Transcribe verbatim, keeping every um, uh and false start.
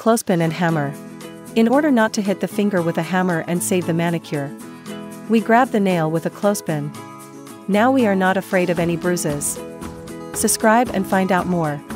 Clothespin and Hammer. In order not to hit the finger with a hammer and save the manicure, we grab the nail with a clothespin. Now we are not afraid of any bruises. Subscribe and find out more.